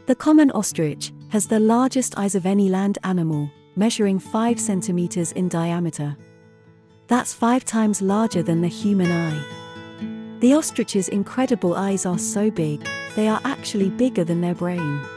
The common ostrich has the largest eyes of any land animal, measuring 5 centimeters in diameter. That's 5 times larger than the human eye. The ostrich's incredible eyes are so big, they are actually bigger than their brain.